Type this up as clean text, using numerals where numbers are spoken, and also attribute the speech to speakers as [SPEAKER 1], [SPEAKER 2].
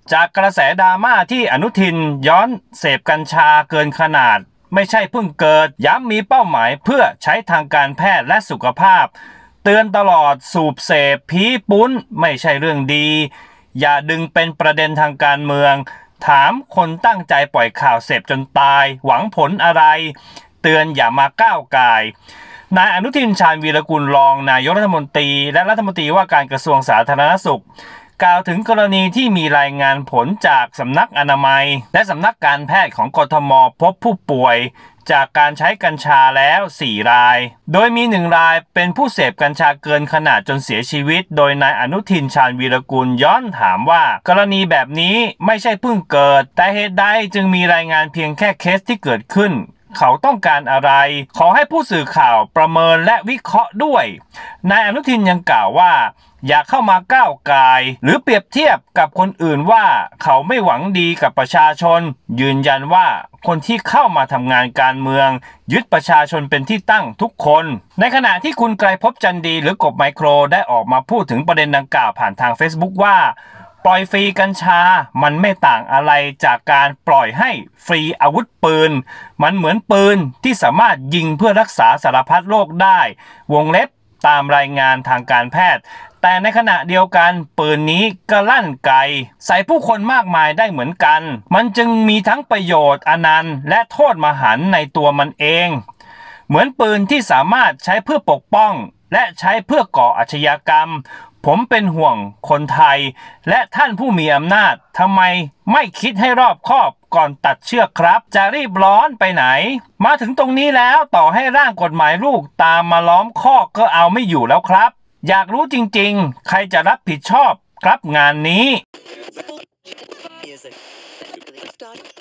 [SPEAKER 1] จากกระแสดราม่าที่อนุทินย้อนเสพกัญชาเกินขนาดไม่ใช่เพิ่งเกิดย้ำมีเป้าหมายเพื่อใช้ทางการแพทย์และสุขภาพเตือนตลอดสูบเสพผีปุ้นไม่ใช่เรื่องดีอย่าดึงเป็นประเด็นทางการเมืองถามคนตั้งใจปล่อยข่าวเสพจนตายหวังผลอะไรเตือนอย่ามาก้าวก่ายนายอนุทินชาญวีรกุลรองนายกรัฐมนตรีและรัฐมนตรีว่าการกระทรวงสาธารณสุขกล่าวถึงกรณีที่มีรายงานผลจากสำนักอนามัยและสำนักการแพทย์ของกทมพบผู้ป่วยจากการใช้กัญชาแล้ว4 รายโดยมี1 รายเป็นผู้เสพกัญชาเกินขนาดจนเสียชีวิตโดยนายอนุทินชาญวีรกุลย้อนถามว่ากรณีแบบนี้ไม่ใช่เพิ่งเกิดแต่เหตุใดจึงมีรายงานเพียงแค่เคสที่เกิดขึ้นเขาต้องการอะไรขอให้ผู้สื่อข่าวประเมินและวิเคราะห์ด้วยนายอนุทินยังกล่าวว่าอย่าเข้ามาก้าวก่ายหรือเปรียบเทียบกับคนอื่นว่าเขาไม่หวังดีกับประชาชนยืนยันว่าคนที่เข้ามาทำงานการเมืองยึดประชาชนเป็นที่ตั้งทุกคนในขณะที่คุณไกรภพจันดีหรือกบไมโครได้ออกมาพูดถึงประเด็นดังกล่าวผ่านทาง Facebook ว่าปล่อยฟรีกัญชามันไม่ต่างอะไรจากการปล่อยให้ฟรีอาวุธปืนมันเหมือนปืนที่สามารถยิงเพื่อรักษาสารพัดโรคได้วงเล็บตามรายงานทางการแพทย์แต่ในขณะเดียวกันปืนนี้ก็ลั่นไกใส่ผู้คนมากมายได้เหมือนกันมันจึงมีทั้งประโยชน์อนันต์และโทษมหันต์ในตัวมันเองเหมือนปืนที่สามารถใช้เพื่อปกป้องและใช้เพื่อก่ออาชญากรรมผมเป็นห่วงคนไทยและท่านผู้มีอำนาจทำไมไม่คิดให้รอบคอบก่อนตัดเชือกครับจะรีบร้อนไปไหนมาถึงตรงนี้แล้วต่อให้ร่างกฎหมายลูกตามมาล้อมคอกก็เอาไม่อยู่แล้วครับอยากรู้จริงๆใครจะรับผิดชอบครับงานนี้